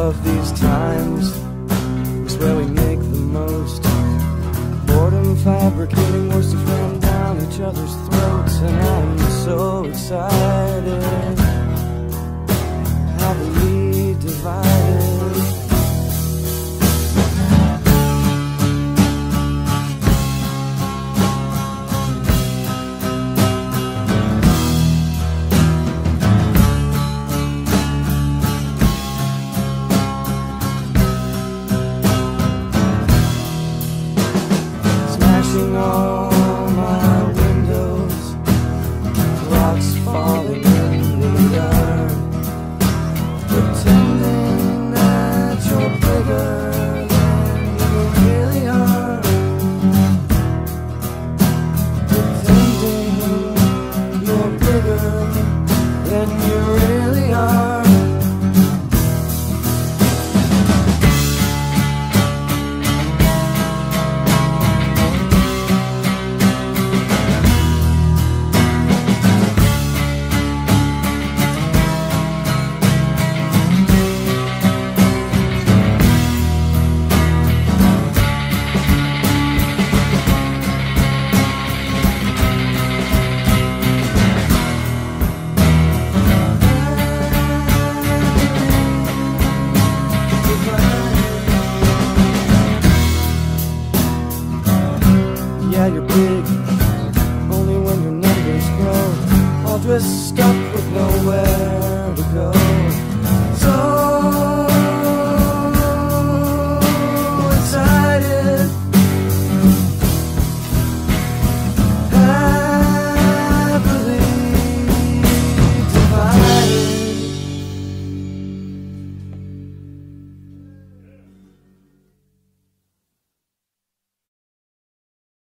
of these times is where we make the most. Boredom fabricating wars to ram down each other's throats. And I'm so excited, happily divided. Smashing all my windows, rocks falling in the yard, pretend